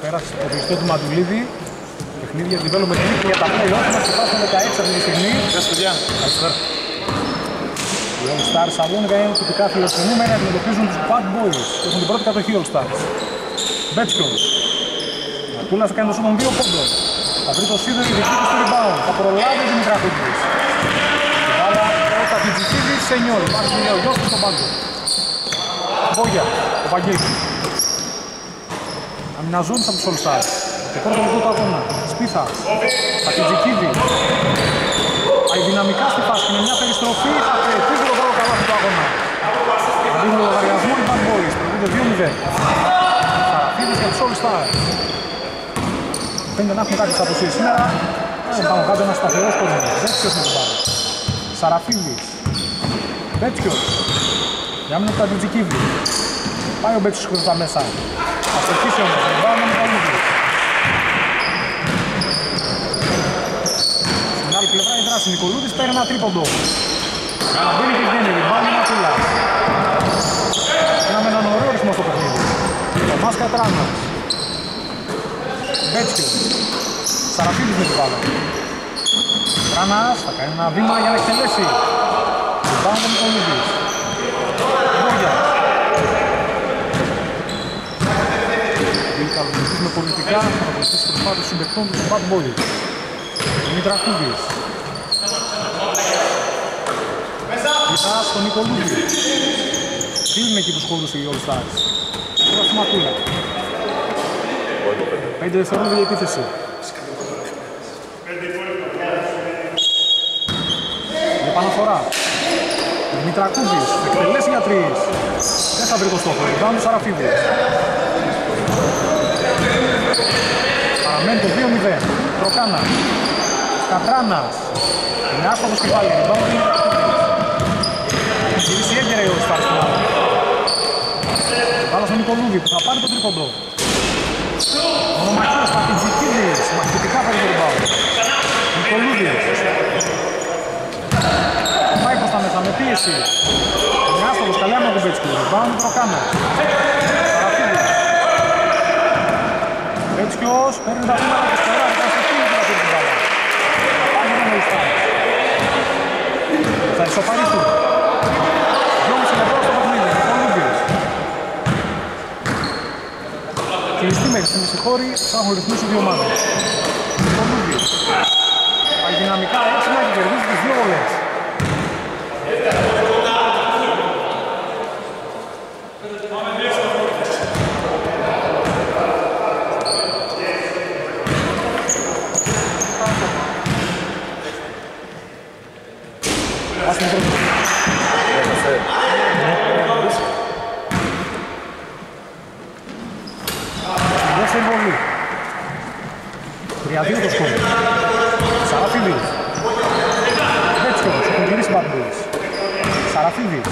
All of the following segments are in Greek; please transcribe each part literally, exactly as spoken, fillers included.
πέρασε στο ποδητικό του Μαντουλίδη. Παιχνίδια development league για τα play-off μας, υπάρχουν δεκαέξι αυτή τη στιγμή. Γεια σας παιδιά. Καλησπέρα. Οι All Stars Σαλόνικα είναι τυπικά φιλοξενούμενοι, αντιμετωπίζουν τους Bad Boys. Έχουν την πρώτη κατοχή All Stars. Μπέτσκος. Ματούλας θα κάνει το σώμα δύο πόντων. Θα βρει το Σίδερ, η δική του στο rebound. Θα προλάβει ο Δημητρακούτης. Η μπάλα ο Ταφιτζικίδης σε νιόλ. Υπάρχει ο γιος του στον πάγκο. Μπόγια, ο Βαγγέλης. Αμυναζόντης από τους All Stars. Το πρώτο λεπτό του αγώνα. Σπίθα. Ταφιτζικίδη. Πάει δυναμικά στη φάση με μια περιστροφή. Θα πετύχει το πρώτο καλάθι του αγώνα. Θα δίνει το λογαριασμό οι Bad Boys. Προηγούνται δύο μηδέν. Σαραφίδης για τους All Stars. Φαίνεται να έχουν κάποιες αποσίες σήμερα. Πάνω κάτω ένας σταθερός κόσμος. Μπέτσιος με την μπάλα. Σαραφίδης. Μπέτσιος. Για μείνω από τα Τιτζικίδη. Πάει ο Μπέτσιος προς τα μέσα. Θα στοχίσει όμως. Den μπάλα με τα Λούδη. Στην άλλη πλευρά η δράση. Νικολούδης παίρνει ένα τρίποντο. Αναμπίνει και δίνει. Den μπάλα με Ματούλας. Κάναμε έναν ωραίο ρυθμό στο παιχνίδι. Ο Μάς Κατράνας. Μπέτσιος. Σαραφίδης με την μπάλα. Τράνας θα κάνει ένα βήμα για να εκτελέσει. Den μπάλα με Νικολούδης. Μπόγια. Καλοπληκτής με πολιτικά, θα βοηθήσει τις προσπάθειες των συμπαικτών του Bad Boys. Δημητρακούδης. Πιτά στον Νικολούδη. Δίνουν εκεί τους χώρους οι All Stars. Τώρα στη Ματούλα. Πέντε δευτερόλεπτα για επίθεση. Η επαναφορά. Δημητρακούδης. Εκτελέσει για τρεις. Δεν θα βρει το στόχο. Ριμπάουντ του Σαραφίδη. Παραμένει το δύο μηδέν. Τροκάνα. Κατράνας. Είναι άστοχος και πάλι. Ριμπάουντ του γυρίσει έγκαιρα η All Stars στην άλλη. Βάλα στον Νικολούδη που θα πάρει το τρίποντο. Μονομαχίας Πατιτζικίδης. Μαχητικά παίρνει το ριμπάουντ. Νικολούδης. Πάει προς τα μέσα με πίεση. Είναι άστοχος, καλή άμα του Μπέτσκου. Ριμπάουντ του Τροκάνα. Σαραφίδης. Μπέτσκιος παίρνει τα βήματα και σκορά. Θα κάνει στο φίλο του να πήρε την μπάλα. Θα πάει τον All Stars. Θα ισοφαρίσουν. δυόμισι λεπτά στο παιχνίδι. Νικολούδης. Κλειστή μέχρι στη μισή χώρη, θα έχουν ρυθμίσει δύο ομάδες. Νικολούδης. Πάει δυναμικά έξυπνα και κερδίζει τις δύο βολές. τρία δύο το σκόρ. Σαραφίδης. Μπέτσκος, έχουν γυρίσει Bad Boys. Σαραφίδης.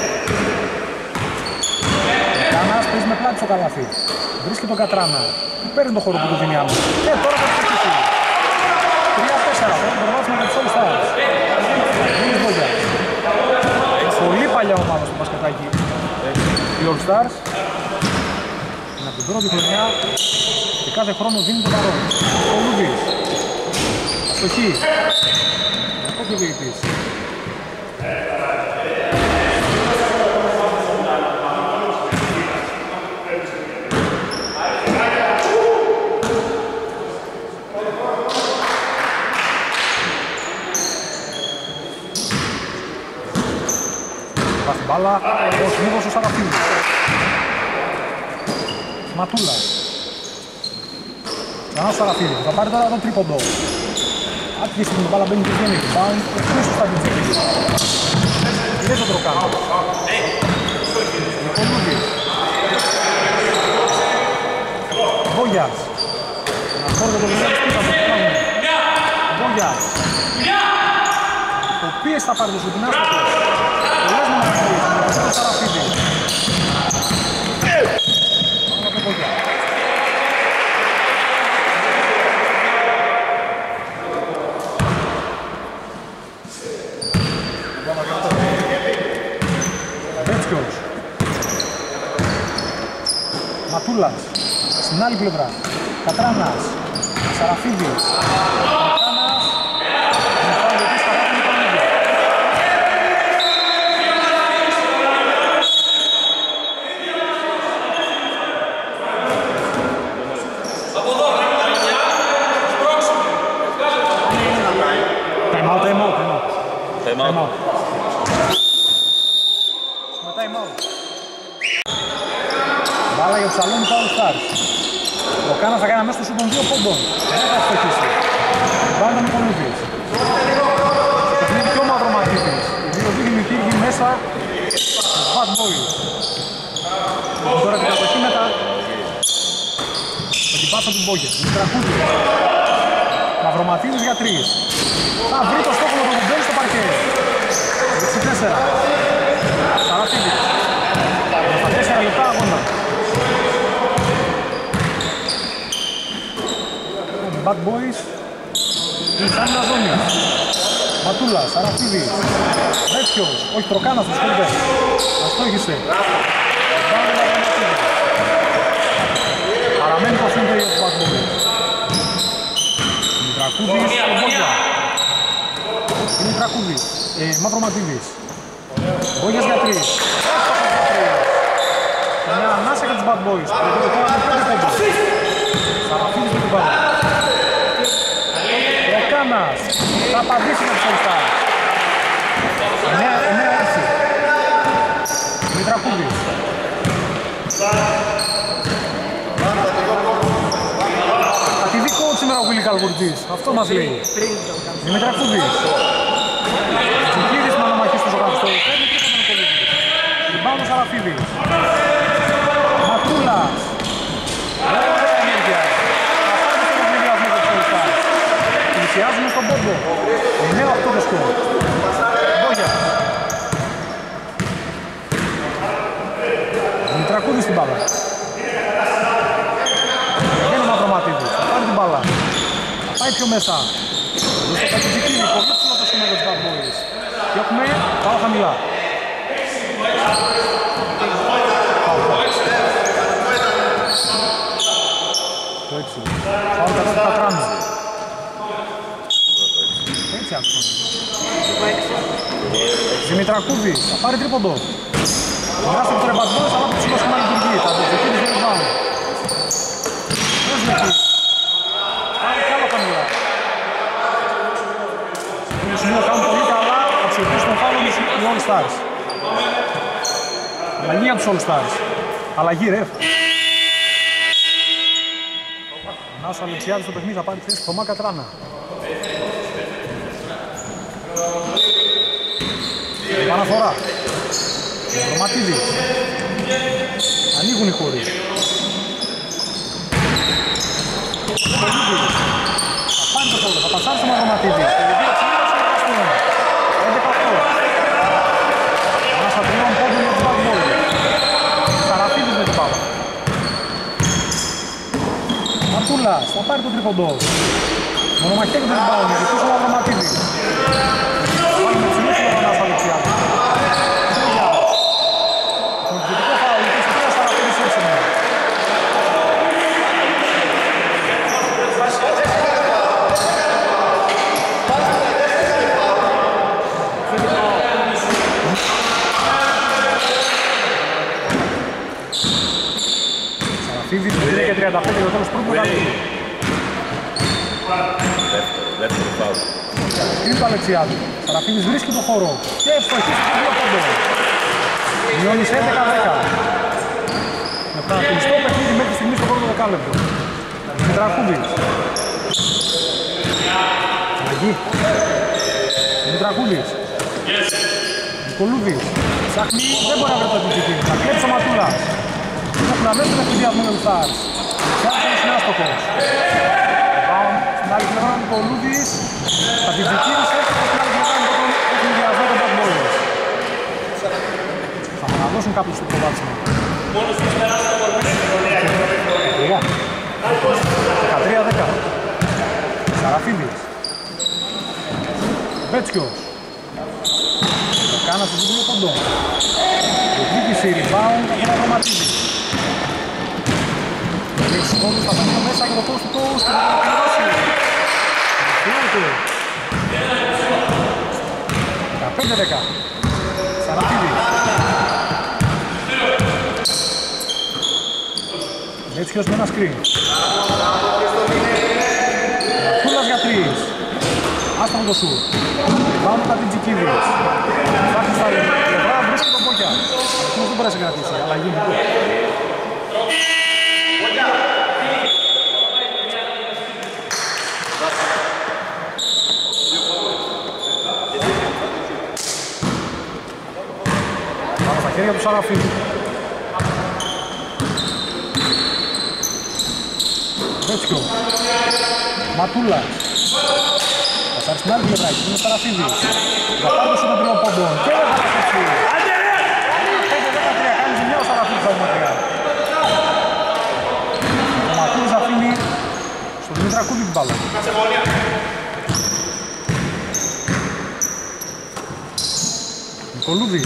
Κανάς παίζει με πλάτη στο καλάθι. Βρίσκει τον Κατράνα. Παίρνει τον χώρο που του δίνει άμεσα. Και τώρα θα ξεχύσει. τρία τέσσερα. Πρέπει να προβάσουμε με τους All Stars. Μίλης Μπόγια. Πολύ παλιά ομάδα στο μπασκετάκι. Οι All Stars. Είναι από την πρώτη χρονιά. Και κάθε χρόνο δίνει τον παρόν. Ο Λούδης. Αστοχή. Κακό και διαιτής. Πας την μπάλα. Ο Σμίδος ο Σαραφίδης. Ματούλας. Ξανά ο Σαραφίδης, θα πάρει τώρα τον τρίποντο. Άτυχε στην μπάλα μπαίνει και βγαίνει. Πάουν και πίσω στα Τιτζικίδη. Δεν το τροκάνω. Νικολούδης. Μπόγιας. Ένα χώρο το δουλεύει πίσω από το πράγμα. Μπόγιας. Ο οποίος θα πάρει το σουτινάστατο. Πολλές μοναχίες. Ο Σαραφίδης. Πάμε από τον Μπόγια. Ματούλας. Στην άλλη πλευρά, Κατράνας, Σαραφίδης, Κατράνας, Μιχάλης, Καράκη, Πανίδη. Time out, time out, time out. Time out. Με time out. Μπάλα για τους Σαλόνι All Stars. Ο Κάνας θα κάνει αμέσως το σούτ των δύο πόντων. Δεν θα στοχίσει. Μπάλα με Νικολούδης. Είναι πιο μαυροματίτης. Οι δύο δίγνοι Κύργοι μέσα στους Bad Boys. Τώρα την κατοχή μετά. Με την πάσα του Μπόγκετ. Μητρακούδης. Μαυροματίτης για τρεις. Θα βρει το στόχο με το κουμπέλι στο παρκέ. είκοσι τέσσερα. Σαραφίδης. Στα τέσσερα λεπτά αγώνα. Bad Boys. Είναι σαν μια ζώνη. Ματούλας, Σαραφίδης. Βέτσιος. Όχι, Τροκάνας, το σκορπέ. Αστόχησε. Παραμένει το σύντρο για τους Bad Boys. Μητρακούδης, Μπόγια. Είναι Μητρακούδης. Ε, Μαυροματίδης. Μπόγιας για τρεις. Μια ανάσα για τους Bad Boys. Πρέπει το τώρα με πέντε πόντους. Σαραφίδης με την μπάλα. Ροκάνας. Θα απαντήσει με τους All Stars. εννέα έξι. Μητρακούδης. Ατιδικό σήμερα ο Βίλι Καλβουρτζής. Αυτό μας λέει. Μητρακούδης. Τσικίδης με αναμαχή στο ζωγραφιστό. Παίρνει και τον Νικολίδη. Ριμπάουντ ο Σαραφίδης. Ματούλας. Ωραία ενέργεια. Αφάνει στον εκβιδιασμό του All Stars. Πλησιάζουμε στον πόντο. εννέα οκτώ το σκορ. Μπόγια. Μητρακούδης στην μπάλα. Δεν είναι Μαυροματίδης. Θα πάρει την μπάλα. Θα πάει πιο μέσα. Δώστε κάτι Τσικίδη. Πολύ ψηλό το σχήμα για τους Bad Boys. Και έχουμε πάω χαμηλά. Το έξι. Πάω κατά του Κατράνου. Έτσι άκουσα. Δημητρακούδης. Θα πάρει τρίποντο. Μοιράστε από τον Bad Boys, αλλά το ψηλό σχήμα λειτουργεί. Θα το Τσικίδης για rebound. Δες εκεί. Πάρει κι άλλο χαμηλά. Στο σημείο κάνουν πολύ καλά, θα αξιοποιήσουν τον φάουλο οι All Stars. Αλλαγή για τους All Stars. Αλλαγή ρε. Ο Νάσο Αλεξιάδης στο παιχνίδι θα πάρει θέση στο Θωμά Κατράνα. Παναφορά. Ρωματίδη. Ανοίγουν οι χώροι. Θα πάρει το φόλο, θα πασάρει στο Μαυροματίδη. έντεκα οκτώ. Ένας θα τριών πόντων για τους Bad Boys. Σαραφίδης με την μπάλα. Ματούλας, θα πάρει το τρίποντο. Μονομαχιέται τον μπάλα, με δικός ο Μαυροματίδης. Πάλι με ψηλούς ο Ρανάς Αλεξιάδης. Με επιθετικό φάουλ, είκοσι τρία Σαραφίδης έξι. Σαραφίδης με τρία και τριάντα πέντε για το τέλος πρώτου μεγαλύτερου. Δεύτερο φάουλ. Είναι το Αλεξιάδη. Σαραφίδης βρίσκει το χώρο και ευστοχίζει το δύο πόντο. Μειώνει σε έντεκα δέκα. Με παρακολουστό παιχνίδι μέχρι στιγμή στο πρώτο δεκάλεπτο. Μητρακούδης. Αλλαγή. Μητρακούδης. Νικολούδης. Ψάχνει, δεν μπορεί να βρει το επιθετική. Θα κλέψει ο Ματούλας. Έχουν αμέσως τον εκβιδιασμό με τους Stars. Ψάχνει είναι άστοχος. Στην άλλη πλευρά ο Νικολούδης. Θα την δικήρυσε και στην άλλη πλευρά με τον εκβιδιασμό των Bad Boys. Θα αναδώσουν κάποιους στο προβάτσιμο. δεκατρία δέκα. Σαραφίδης. Βέτσιος. Το κάνα στο δύο ποντών. Διεκδίκηση rebound για τον Μαυροματίδη. Έχει τους κόντους, θα βγει μέσα και το coast to coast και θα το πληρώσει. Φύγεται. δεκαπέντε δέκα. Σαρατίδη. Έτσι και ως με ένα screen. Ματούλας για τρεις. Άστα με το σου. Πάμε τα Τιτζικίδης. Φάχνει στα λεπτά, βρίσκει τον Πόκια. Αυτός δεν μπορέσει να κρατήσει, αλλά γίνεται. Πάμε στα χέρια του Σαραφίδη. Βέτσιο. Ματούλας. Θα σάρει στην άλλη πλευρά, είναι ο Σαραφίδης. Θα πάρει το σύνο τριών πόντων και δεν θα πέσει. πέντε δεκατρία, κάνει ζημιά ο Σαραφίδης πραγματικά. Ο Ματούλας αφήνει στον Δημήτρα Κούδη την μπάλα. Νικολούδη.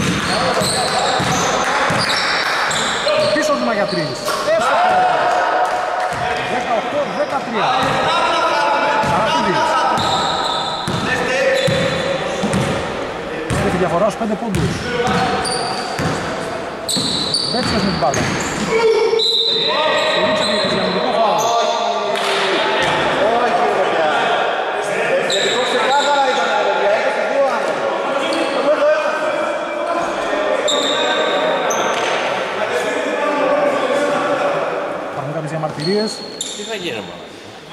Πίσω βήμα για τρεις. Εύστοχο. δεκαοκτώ δεκατρία. Σαραφίδης. Έχει διαφορά στους πέντε πόντους. Βέτσιος με την μπάλα. Στολίτσα και εξιαμιλικό φάουλ. Όχι ρε παιδιά. Ευτυχώς ξεκάθαρα ήταν ρε παιδιά. Έχασε δύο άνθρωποι. Εγώ εδώ έφτασα. Υπάρχουν κάποιες διαμαρτυρίες. Τι θα γίνει μόνο.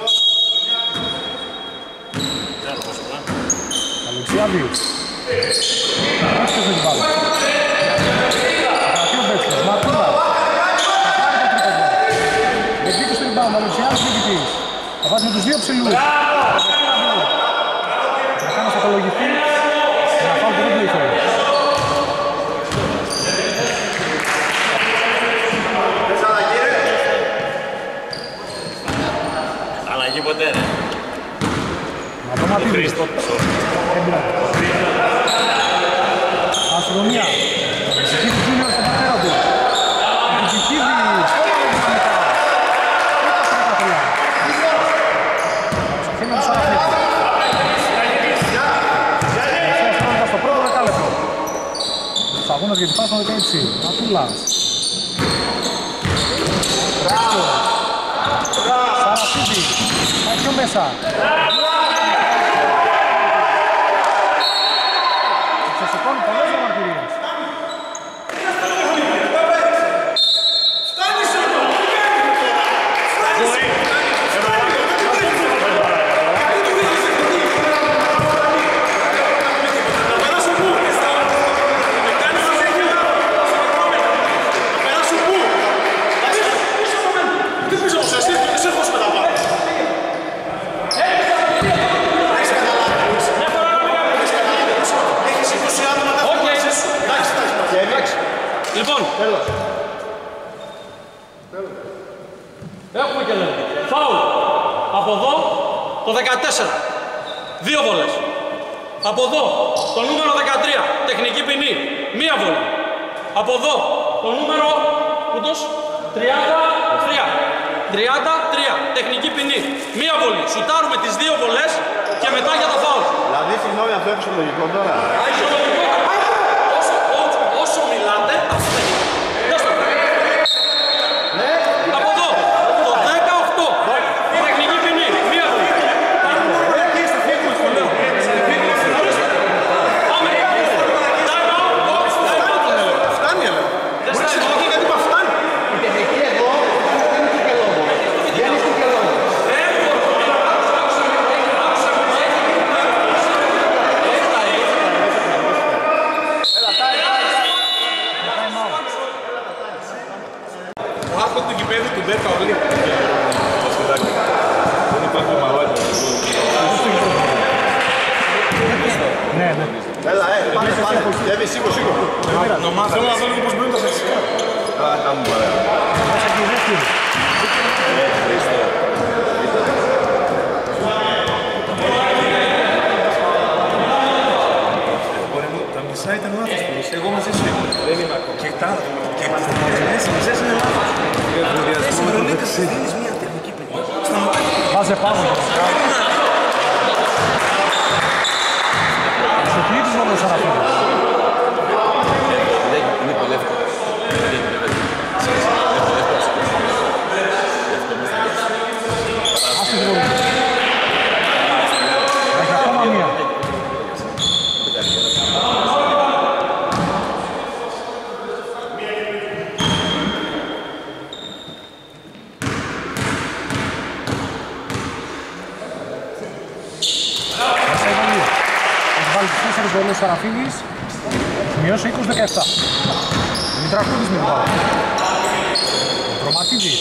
Αλεξιάδης. Βέτσιος με την μπάλα. Κρατεί ο Βέτσιος. Ματούλας. Θα πάρει το τρίποντο. Βεγκίκης στο rebound. Αλεξιάδης νικητής. Θα βάζει με τους δύο ψηλούς. Θα κάνει να απολογηθεί. Να φάω το ρίπλο ήθελε. Θες αλλαγή ρε. Αλλαγή ποτέ ρε. Μαυρομάτιδης. Έμπειρα. Αστυνομία. Τιτζικίδη Τζούνιος στον πατέρα του. Τιτζικίδη. Ξαφήνει του Σαραφίδη. Στο πρώτο δεκάλεπτο. Τους αγώνες για τη φάση των δεκαέξι. Ματούλας. Σαραφίδη. Πάει πιο μέσα. Ξεσηκώνει πολλές διαμαρτυρίες. Λοιπόν, έχουμε και λέμε. Φάουλ. Από εδώ το δεκατέσσερα. Δύο βολές. Από εδώ το νούμερο δεκατρία. Τεχνική ποινή. Μία βολή. Από εδώ το νούμερο κούτος, τριάντα τρία. τριάντα τρία. Τεχνική ποινή. Μία βολή. Σουτάρουμε τις δύο βολές και μετά για τα φάουλ. Δηλαδή συγγνώμη αυτό έχει λογικό τώρα. Έχει λογικό. Όσο, όσο, όσο μιλάτε, αυτό δεν είναι. Δες το. Ναι. Από εδώ, το δεκαοκτώ. Τεχνική ποινή. Μία βολή. Πάμε. Time out. Φτάνει έλα. Δεν Μπορείς στάει. όχι γιατί μα φτάνει. Η τεχνική εδώ δεν είναι και λόγο. Δεν είναι και λόγο. Ο άρχον του γηπέδου του Μπέρκα Ολή. Δεν υπάρχει μαλάκι. Ναι, ναι. Έλα, ε, πάνε, πάνε. Εύη, σήκω, σήκω. Θέλω να δω λίγο πώς μπαίνουν τα στατιστικά. Α, κάνουν παρέα. Μέσα και η δεύτερη. Τα μισά ήταν λάθος. Εγώ μαζί σου. Δεν είμαι ακόμα. Και τα και τις μισές είναι λάθος. Βάζε πάνω. Στο κλείτης μόνο ο Σαραφίδης. Είναι πολύ εύκολο. Άσε την γόλη. Έχει ακόμα μία. Έχει βάλει ο Σαραφίδης, μειώσει είκοσι δεκαεπτά. Μητρακούδης με την μπάλα. Δροματίδης.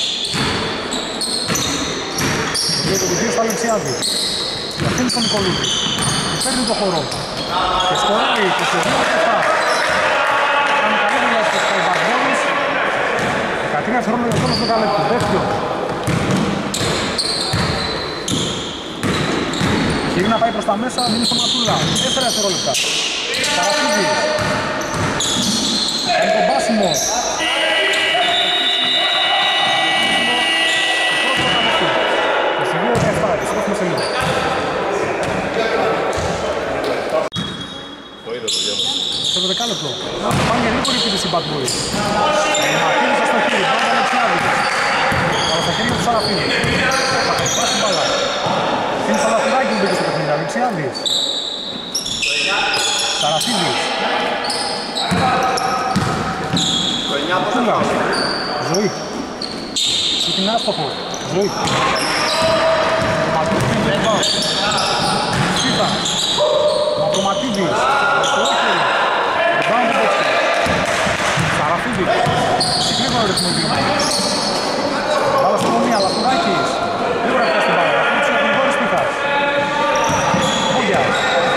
Το δύο στο Αλεξιάδη. Αφήνει στον Νικολούδη. Και παίρνει το χώρο. Και σκοράει είκοσι δύο δεκαεπτά. Κάνει καλή δουλειά στο Σκαϊμπαρδόνης. δεκατρία δευτερόλεπτα για το δεκαλέπτου. Δεύτερο. Γυρί να πάει προς τα μέσα, δίνει στο Ματούλα. τέσσερα δευτερόλεπτα. Σαραφίδης. Κάνει τον πάσιμο. είκοσι δύο δεκαεπτά, επιστρέφουμε σε λίγο. Στο δεκάλεπτο. Πάνε γρήγορη επίθεση Bad Boys. Μαχίνησε στο χείλι, πάντα Αλεξιάδης. Αλλά στα χέρια του Σαραφίδη. Θα κοστάσει την μπάλα. Είναι στο λαθουδάκι που μπήκε στο παιχνίδι, Αλεξιάδης. Σαραφίδης. Ματούλα. Ζωή. Είναι άστοχο. Ζωή. Ματούλης. Σπίτα. Μαυροματίδης. Στο όχελο. Μπάουν την πέτσια. Σαραφίδης. Συγκρίνω ρυθμό δύο. Μπάλα στο κομμία, Λαθουδάκης. Γρήγορα πια στην μπάλα. Αφήνει τους γρηγόρους Σπίτας. Μπόγιας.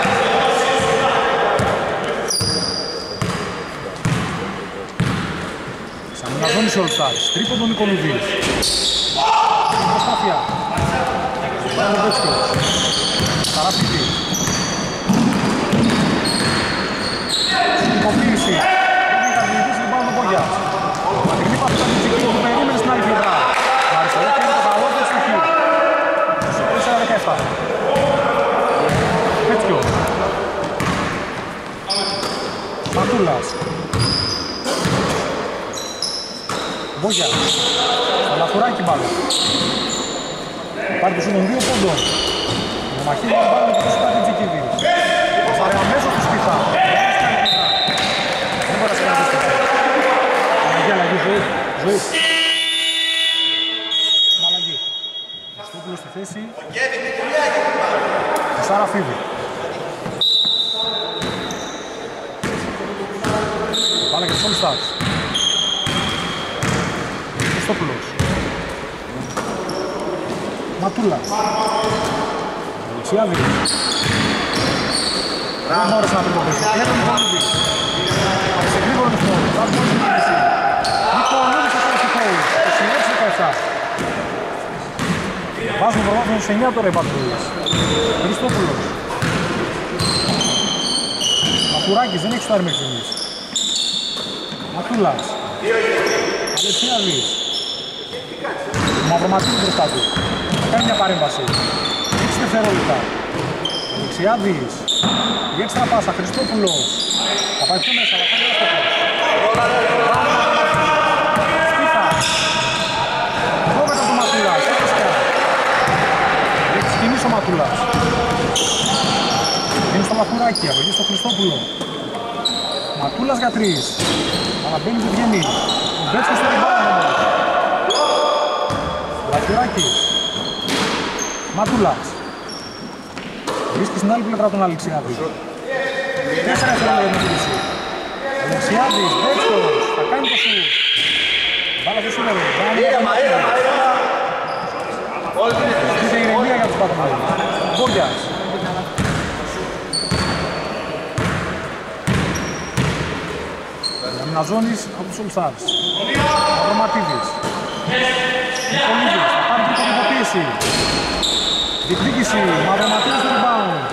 Ξαναναζώνει ο Ολστάρς. Τρίποντο Νικολούδης. Προσπάθεια. Μπάλα ο Βέτσκος. Σαραφίδης. Συνυποποίηση. Έχει καθηγητήσει την μπάλα του Μπόγιας. Μακρινή πάση στα μυτσική που περίμενε στην άλλη πλευρά. Αριστερό και είναι το καλώδιο στο χείλ. τέσσερα δεκαεπτά. Πέτσκιο. Ματούλας. Μπόγιας. Στο λαθουράκι μπάλα. Πάρει το σούτον δύο πόντων. Ο Μαχίδης μπάλα με το τόσο τα Τζικίδη. Πασάρε αμέσως του Σπίθα. Δεν μπορεί να σκέφτεται στο σπίθα. Αλλαγή, αλλαγή, ζωή. Ζωή. Αλλαγή. Χριστόπουλος στη θέση. Ο Σαραφίδη. Πάλα και στον Στάρς. Χριστόπουλος. Ματούλας. Αλεξιάδης. Δεν μπόρεσε να πει το πέσει. Έρω Νικολούδης. Σε γρήγορο ρυθμό. Θα βγει την κίνηση. Νικολούδης θα κάνει στο χώρο. είκοσι έξι δεκαεπτά. Βάζουν προβάθμιο στους εννιά τώρα οι Bad Boys. Χριστόπουλος. Μαθουράκης δεν έχει στάρει μέχρι στιγμής. Ματούλας. Αλεξιάδης. Μαυροματίδης μπροστά του. Θα κάνει μια παρέμβαση. έξι δευτερόλεπτα. Αλεξιάδης. Η έξτρα πάσα. Χριστόπουλος. Θα πάει πιο μέσα, αλλά κάνει ένα στόχο. Σπίθα. Εδώ μετά το Ματούλας. Έχεις πέρα. Έχει ξεκινήσει ο Ματούλας. Είναι στο Λαθουράκι. Απογεί στο Χριστόπουλο. Ματούλας για τρεις. Αλλά μπαίνει και βγαίνει. Ο Μπέτσκος στο ριμπάουντ όμως. Λαθουράκι. Ματούλας. Βρίσκει στην άλλη πλευρά τον Αλεξιάδη. Τέσσερα δευτερόλεπτα με την κρίση. Αλεξιάδης, Μπέτσκος, θα κάνει το σουτ. Μπάλα δεν σου λέει. Ήρεμα, ήρεμα, ήρεμα. Ζήτησε ηρεμία για τους Bad Boys. Μπόγιας. Αμυναζώνης από τους All Stars. Μαυροματίδης. Νικολούδης, θα πάρει την υποποίηση. Διεκδίκηση, Μαυροματίδης στο rebound.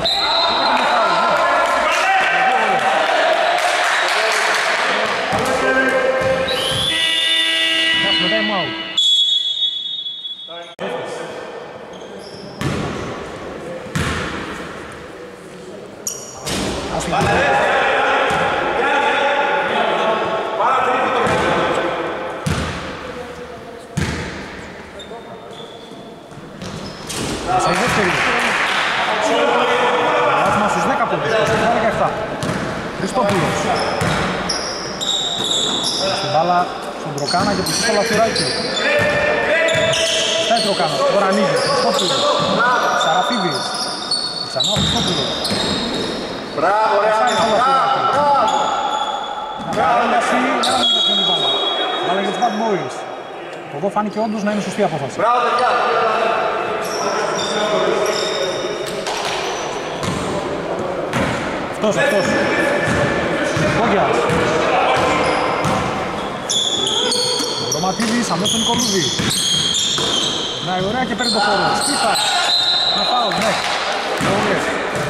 Κάσουμε time out. Στον Τροκάνα και πίσω στο Λαθουράκι. Φτάει Τροκάνα, τώρα ανοίγει, Χριστόπουλος. Σαραφίδης. Ξανά ο Χριστόπουλος. Μπράβο, ρε Άννα, μπράβο. Ένταση, ένα μήνυμα στην μπάλα. Μπάλα για τους Bad Boys. Εδώ φάνηκε όντως να είναι σωστή απόφαση. Μπράβο, παιδιά. Αυτός, αυτός. Κόγιας. Ρωματίδης, αμέσως τον Νικολούδη. Να η ωραία και παίρνει το χώρο. Σπίθα. Να φάω, ναι. Ωραία.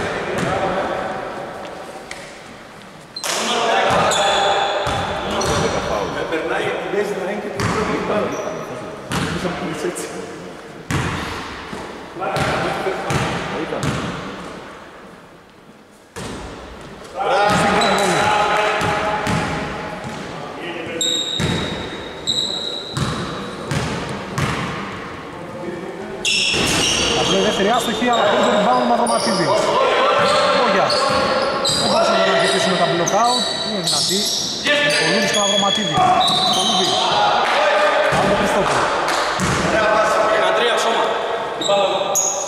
Δεύτερη άστοχη, αλλά πρώτο rebound με Ρωματίδη. Κόγιας. Δεν μπορούσε να ανακοιτήσει με τα block-out. Είναι δυνατή. Ο Λούδης και ο Ρωματίδη. Ο Λούδης. Άλλο το Χριστόπουλο. δεκατρία σώμα. Την μπάλα εδώ.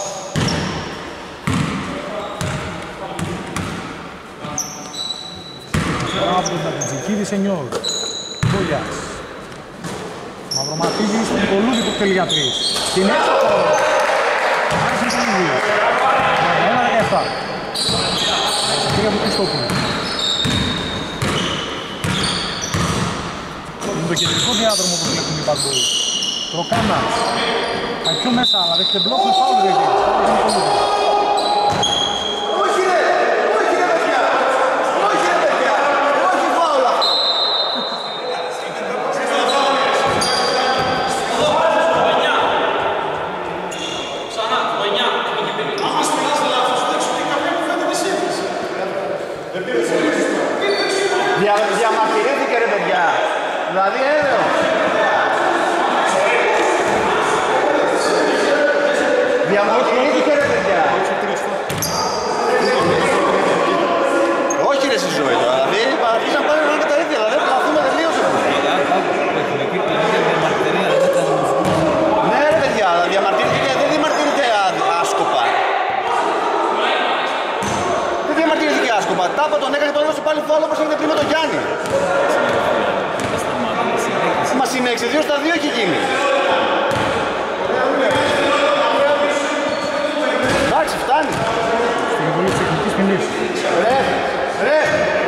Από τον Τατζικίδη Σενιόρ. Κόγιας. Μαυροματίδης στον Νικολούδη που θέλει για τρεις. Στην έξω το Άρχισε τον Λούδη. ένα δεκαεπτά. Κύριε του Χριστόπουλου. Είναι το κεντρικό διάδρομο που βλέπουν οι Bad Boys. Τροκάνας. Πάει πιο μέσα, αλλά δέχεται μπλοκ με φάουλ δεν γίνει. Όχι ρε, όχι ρε παιδιά. Όχι ρε παιδιά. Όχι φάουλ αυτό. Δια, διαμαρτυρήθηκε ρε παιδιά. Δηλαδή έρεο. Διαμαρτυρήθηκε ρε παιδιά. Όχι ρε στη ζωή τώρα. Δηλαδή παρατήσαν πάλι να είναι τα ίδια. Δηλαδή θα δούμε τελείως. Ναι ρε παιδιά, διαμαρτυρήθηκε, δεν διαμαρτυρήθηκε άσκοπα. Δεν διαμαρτυρήθηκε άσκοπα. Τάπα τον έκανε και τον έδωσε πάλι φάουλ όπως έγινε πριν με τον Γιάννη. Μα συνέχισε, δύο στα δύο έχει γίνει. Εντάξει, φτάνει. Στην βολή της τεχνικής ποινής. Ρε, ρε.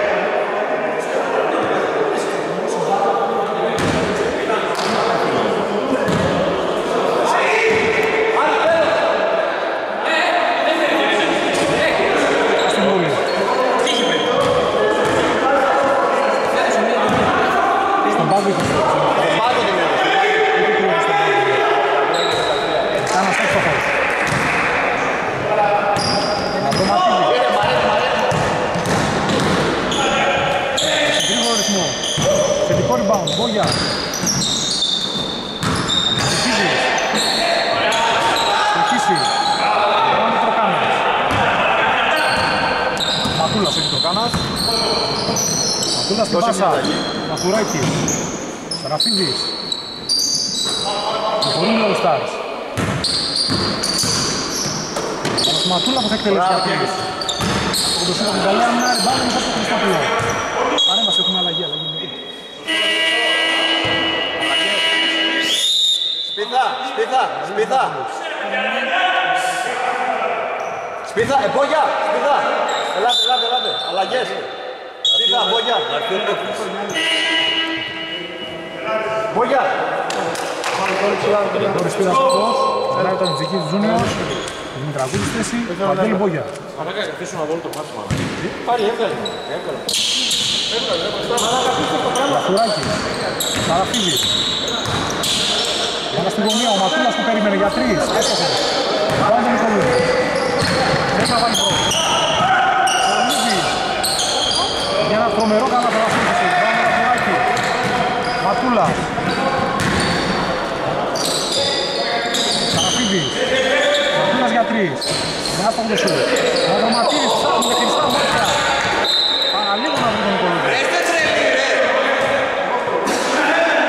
Στην βολή. Στον πάγκο είχε στο Πάγκο την έδωσε. Κάνας έξω χώρο. Σε γρήγορο ρυθμό. Θετικό rebound. Μπόγια. Αντισίδης. Στοχίσει. Ρώνει Τροκάνας. Ματούλας έχει Τροκάνας. Ματούλας στην πάσα. Μαθουράκη. Σαραφίδης. Προχωρούν οι All Stars. Ο Ματούλα που θα εκτελέσει για τρεις. Από το σύντομο καλέα μια ριμπάουντ μετά από τον Χριστόπουλο. Παρέμβαση, έχουμε αλλαγή, αλλαγή. Σπίθα, σπίθα, σπίθα. Σπίθα, επόγια, σπίθα. Ελάτε, ελάτε, ελάτε. Αλλαγές. Σπίθα, επόγια. Επόγια. Τώρα σπίδας αυτός. Περάει τον Τζικίδης Τζούνιος. Δημητρακούδης θέση. Βαγγέλη Μπόγια. Παράκα, καθίσουν να δω το μάτσο. Πάρει, έβγαλε. Λαθουράκη. Σαραφίδης. Yana στη γωνία, ο Ματούλας που περίμενε για τρεις. Έστοχο. Πάει τον Νικολούδη. Δεν θα βάλει πρώτο. Νικολούδης. Για ένα τρομερό καλά περασμίχηση. Πάμε Λαθουράκη. Ματούλα. Σαραφίδης. Ματούλας για τρεις. Ένα στο κοντοσού. Ο Δραματήρης ψάχνει με κλειστά μάτια. Παραλίγο να βρει τον Νικολούδη.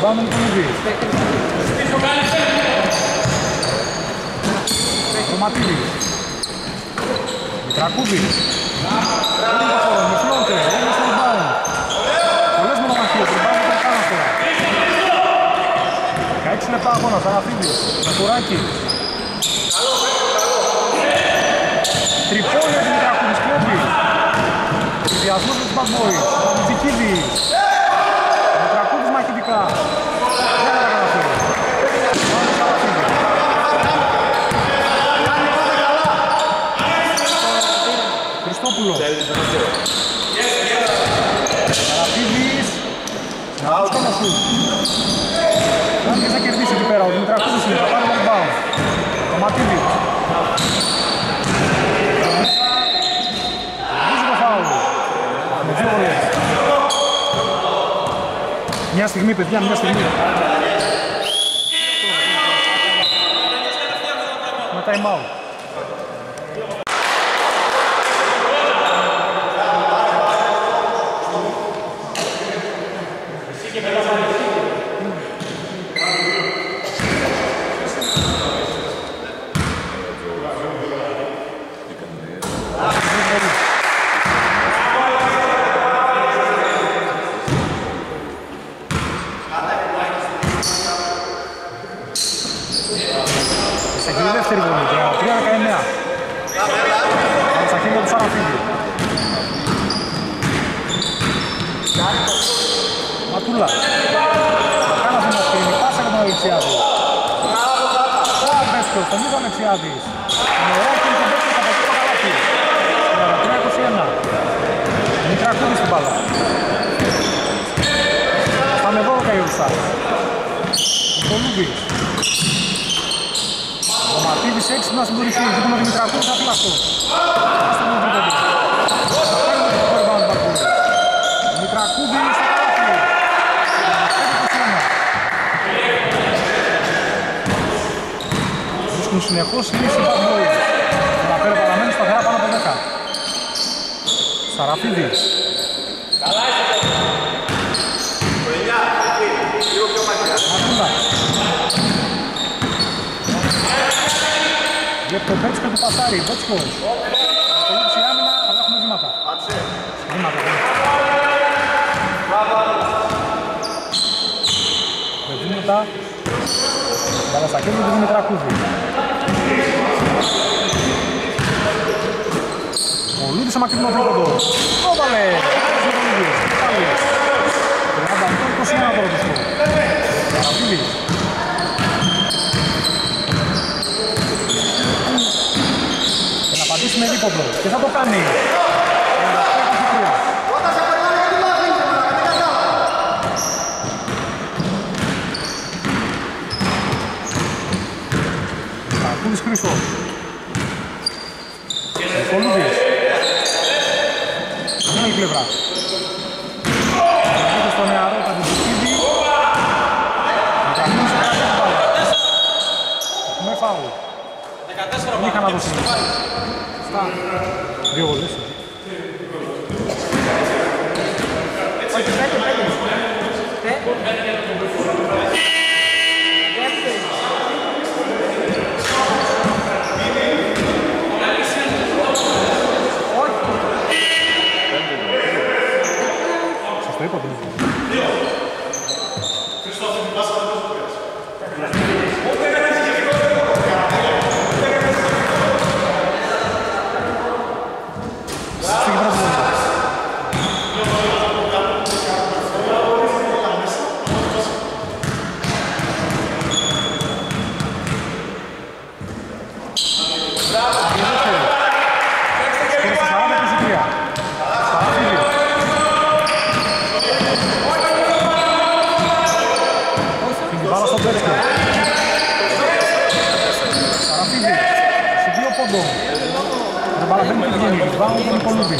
Rebound είναι Πολυβή. Το Ματίδη. Μητρακούδη. Δεν είναι χώρο, με φλόντε, είναι στο rebound. Πολλές μονομαχίες, rebound δεν κάνω τώρα. δεκαέξι λεπτά αγώνα, Σαραφίδης, Μετουράκη. Τρυπώνει ο Δημητρακούδης, κλέβει. Συνδυασμός με τους Bad Boys, Μιτζικίδης. Δημητρακούδης μαχητικά. Δεν θα τα καταφέρει. Πάμε στο Σαραφίδη. Χριστόπουλος. Σαραφίδης. Να τους κομμασούν. Κάποιος θα κερδίσει εκεί πέρα, ο Δημητρακούδης είναι, θα πάρει το rebound. Το Ματίδη. Βάζει το φάουλ. Με δύο βολές. Μια στιγμή παιδιά, μια στιγμή. Με time out. τρία δεκαεννέα. Από τα χέρια του Σαραφίδη. Ματούλα. Κάνα την ευκαιρινή πάσα για τον Αλεξιάδη. Ο Αμπέσκος, τον είδα Αλεξιάδης. Νεράκι είναι τον Μπέσκος από το καλάθι. τρία είκοσι ένα. Μητρακούδης στην μπάλα. Πάμε δώδεκα η Ουρσάς. Νικολούβης. Ο Ματίδης έξυπνα στην κορυφή, δίνουμε Δημητρακούδης απλαστός. Άστε τον τρίποντο. Θα παίρνουμε το rebound Μπακούρη. Δημητρακούδης στο καλάθι. πέντε είκοσι ένα. Βρίσκουν συνεχώς λύση Bad Boys. Τα πέρα παραμένουν σταθερά πάνω από δέκα. Σαραφίδης. Ματούλα. Βλέπει το Μπέτσκο του πασάρι, Μπέτσκος. Ακολούθησε η άμυνα, αλλά έχουμε βήματα. Βήματα, με βήματα. Βάλα στα χέρια του Δημητρακούδη. Ο Λούδης σε μακρινό τρίποντο. Το βάλε. τριάντα οκτώ είκοσι ένα τώρα του σκορ. Σαραφίδης. Με δίποντο και θα το κάνει. Ακούλης Χρήστος. Νικολούδης. Άλλη πλευρά. Έρχεται στο νεαρό Καντιζικίδη. Μετακίνησε κάτι την μπάλα. Έχουμε φάουλ. Δεν είχα να δώσει. Δύο βολές. Όχι, πέντε, πέντε. Σας το είπα το ίδιο. Δεν παραφέρνει την βγαίνει, πάνω τον Νικολούδη.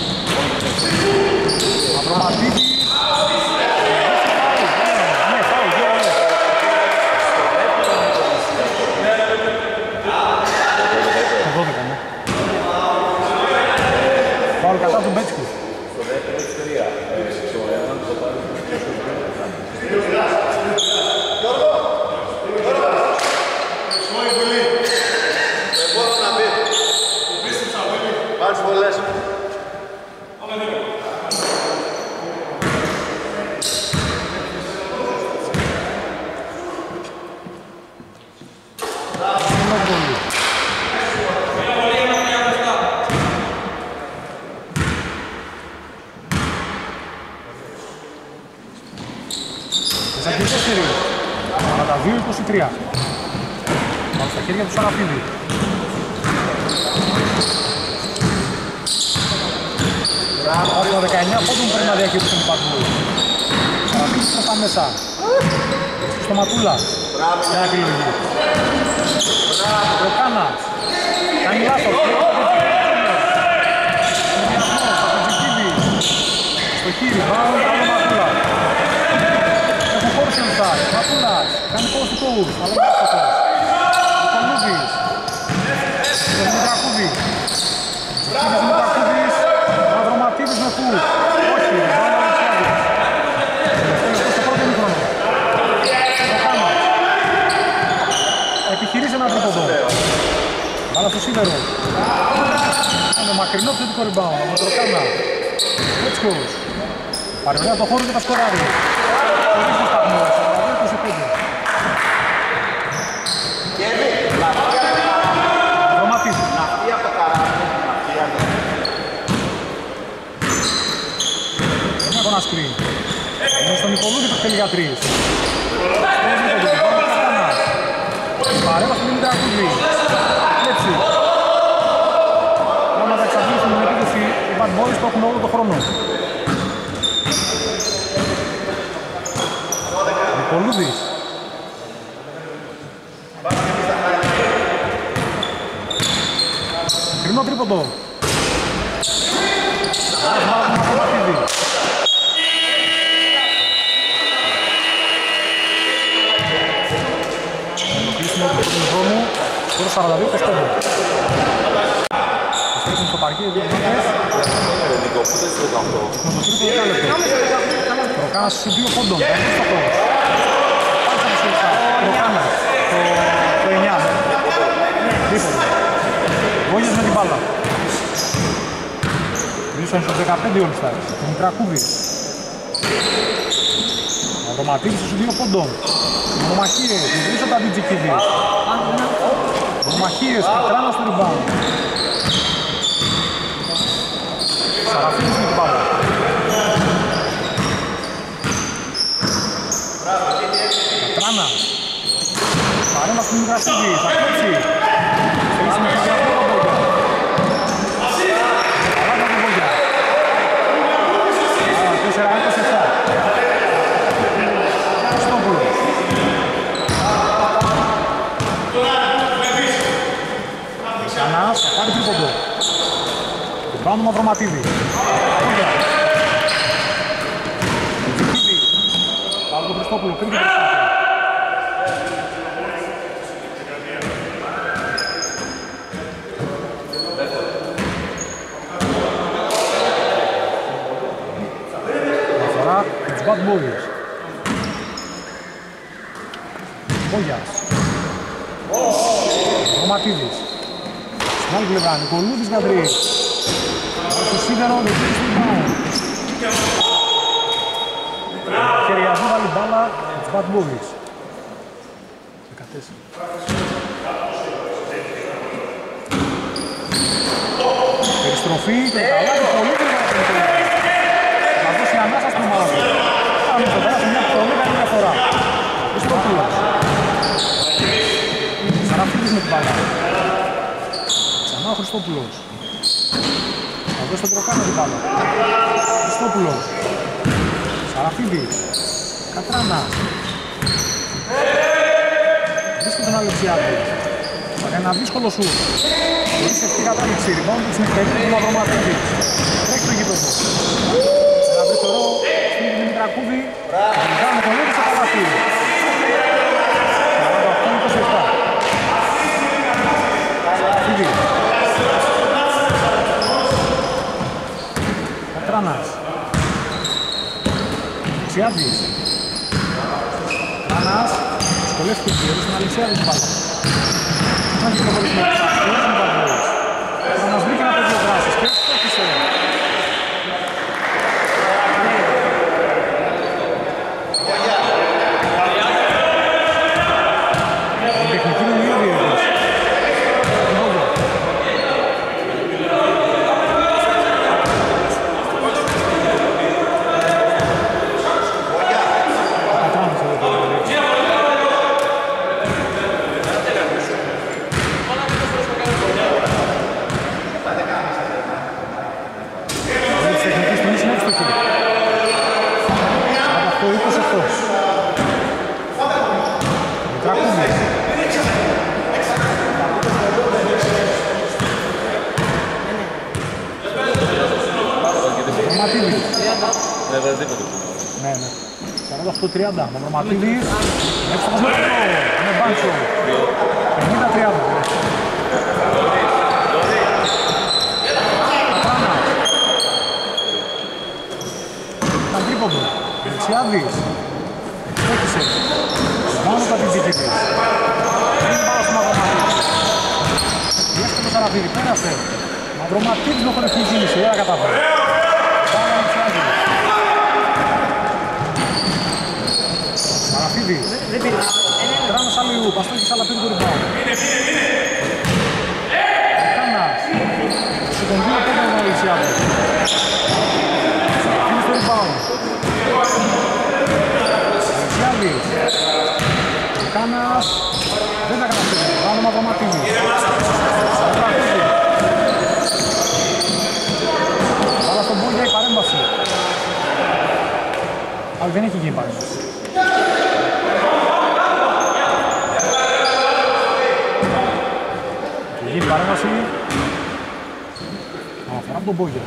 Απροματίδη. Ναι, φάουλ, δύο βολές. Το δώδεκα, ναι. Φάουλ κατά τον Μπέτσκου. Στο δεύτερο, τρία. Στο έναν, το πάρει. δύο είκοσι τρία. Πάμε στα χέρια του Σαραφίδη. Άρα δεκαεννιά πόντων πρέπει να διακηρύσουν οι Bad Boys. Σαραφίδης προς τα μέσα. Στο Ματούλα. Για να επιλογή. Ροκάνας. Κάνει λάθος. Στο χείρι. Πάνω άλλο Ματούλα. Έχουν χώρους και λεφτάς. Ματούλας. Κάνει πόδος του κόους. Αλλά είναι άστοχος. Ο Κολούδης. Το Δημητρακούδη. Ο Δημητρακούδης. Ο Αδροματίδης με φου. Όχι. Βάλα Αλεξιάδη. Τελευταίο στο πρώτο μήχρονο. Ροκάνας. Επιχειρήσει ένα τρίποντο. Βάλα στο σίδερο. Είναι μακρινό θετικό rebound. Με τον Ροκάνα.Έτσκος. Πάρει ωραία το χώρο και τα σκοράρει. Χωρίς το σταθμό. σαράντα δύο είκοσι πέντε. Δωματίδη. Ναυτή από το καράβι. Ναυτή από το Δεν έχω ένα screen. Είναι στον Νικολούδη που θέλει για τρεις. Παρέμβα στον Δημητρακούδη. Έτσι. Άμα θα εξαντλήσουν την επίδεση, οι Bad Boys το έχουν όλο το χρόνο. Νικολούδης. Κρινό τρίποντο. Κλείσιμο του πρώτου χρόνου, τώρα σαράντα δύο είκοσι πέντε. Στρέφουν στο παρκή, δύο μήνες. Με το τρίτο δεκάλεπτο. Ροκάνας στους δύο πόντων, θα έρθει στο χώρο. Πάτσα του σελσά, Ροκάνας, το εννιά. Τρίποντο. Βόγιας με την μπάλα. Ήσαν στους δεκαπέντε όλοι στάρες. Το Μητρακούδη. Ο Αδροματίδης στους δύο πόντων. Μονομαχίες, ιδρύσαν τα Ντιτζικίδη. Μονομαχίες, Κατράνας στο rebound. Σαραφίδης με την μπάλα. Κατράνας. Παρέμβα στην Μητρακούδη, θα κλέψει. Θέλει με την διαδρόμο Βόγια. Παράγκα του Βόγια. τέσσερα είκοσι επτά. Χριστόπουλος. Ξανάς, θα πάρει τρίποντο. Την πάνω με Αδροματίδη. Βόγια. Τζικίδη. Πάλι τον Χριστόπουλο, τρίτη προσπάθεια. Αφορά τους Bad Boys. Βόγιας. Αδροματίδης. Στην άλλη πλευρά, Νικολούδης για τρεις. Στο σίδερο, Νικολούδης στην πάνω. Χεριαζού βάλει μπάλα με τους Bad Boys. δεκατέσσερα. Περιστροφή και καλά και πολύ γρήγορα από την τελική. Θα δώσει ανάσα στην ομάδα του. Πάμε στο πέρασε μια πολύ καλή διαφορά. Χριστόπουλος. Σαραφίδης με την μπάλα. Ξανά ο Χριστόπουλος. Θα δώσει τον Προκάνα την μπάλα. Χριστόπουλος. Σαραφίδης. Κατράνας. Βρίσκει τον Αλεξιάδη. Θα κάνει ένα δύσκολο σουτ. Χωρίς ευτή κατάληξη. Ριμπάουντ του στην περίπτωση του Αδροματίδη. Τρέχει το γήπεδο. Ένα βριθωρό στην Δημητρακούδη. Τελικά με τον Λίδη στο καλάθι. σαράντα οκτώ είκοσι επτά. Σαραφίδη. Κατράνας. Αλεξιάδης. Κατράνας. Σκολεύτηκε ο κύριος στην Αλεξιάδη την μπάλα. Θα έχει προχωρήσει με τις αστείες με τα βόλες. Θα μας βρει και ένα πεδίο δράσης και έτσι το έχεις εδώ. Η τεχνική είναι δύο διεύθυνση. δεν έβαλε τίποτα. Ναι, ναι. σαράντα οκτώ τριάντα. Μαυροματίδης. Έξω από το μέτρο. Με μπάντσο. πενήντα τριάντα. Κατράνα. Ήταν τρίποντο. Δεξιάδης. Έχισε. Μόνο τα τυντζικίδης. Δεν πάω στο Μαυροματίδη. Διέστε το Σαραφίδη. Πέρασε. Μαυροματίδης με χωρευτική κίνηση. Δεν τα κατάφερε. Πάμε να Δεξιάδης. Σαραφίδης. Τράνος αλλιού. Παστόχης αλλά πήρε το rebound. Εκάνας. Σε τον δύο πέντε ο Δεξιάδης. Σαραφίδης το rebound. Δεξιάδης. Εκάνας. Δεν τα καταφέρει. Πάνω Μαυροματίδης. Σαραφίδης. Βάλα στον Μπόγια η παρέμβαση. Αλλά δεν έχει γίνει παρέμβαση. Και γίνει παρέμβαση. Αφορά από τον Μπόγια.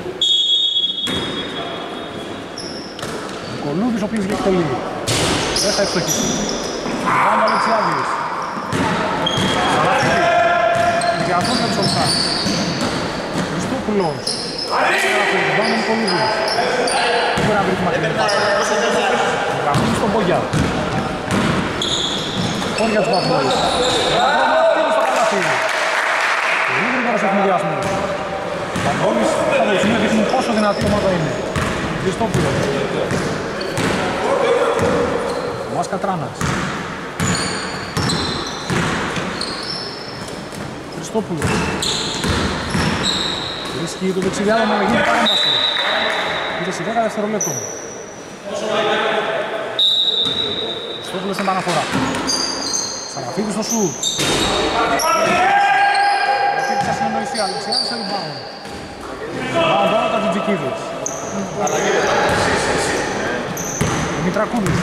Νικολούδης ο οποίος εκτελεί. Δεν θα ευστοχίσει. Πάμε Αλεξιάδης. Σαραφίδη. Υγιατός με τους Ολσά. Χριστόπουλος. Πάμε Νικολούδης. Δεν μπορεί να βρει τη μακρινή πάση. Γραφούν στον Μπόγια. Χώρια τους βαθμούς. Γραφούν στο καλαθήρι. Πολύ γρήγορος εκμηδιασμός. Παντώνης θα βοηθούν να δείχνουν πόσο δυνατή ομάδα είναι. Χριστόπουλος. Μάς Κατράνας. Χριστόπουλος. Βρίσκει το δεξιδιάδομα να γίνει παρέμβαση. Είδε σε δέκα δευτερολέπτων. Χριστόπουλος στην επαναφορά. Σαραφίδης στο σουτ. Επίτηξα συνεννοησία. Αλεξιάδης στο rebound. Rebound όλα τα Τζιτζικίδης. Δημητρακούδης.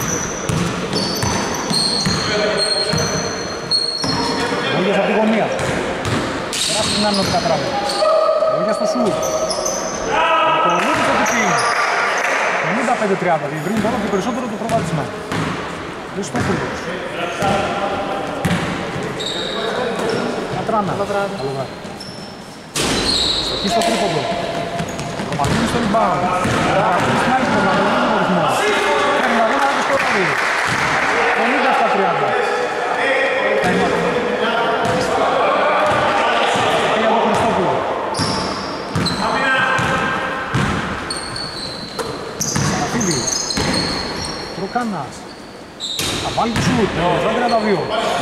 Βόλιας από τη γωνία. Περάσει την άνω του Κατράβη. Βόλιας στο σουτ. Νικολούδης στο τυπίν. πενήντα πέντε τριάντα. Διευρύνει τώρα και περισσότερο το προβάδισμα. Χριστόπουλος. Κατράνα. Στοχή στο τρίποντο. Κομματίνη στο rebound. Κομματίνη στην άλλη φορά. Δεν είναι το ρυθμό. Πρέπει να δούμε να το σκοράρει. πενήντα επτά τριάντα. Πήγα από Χριστόπουλο. Σαραφίδης. Τροκάνας. Θα βάλει το σουτ. Το τριάντα δύο.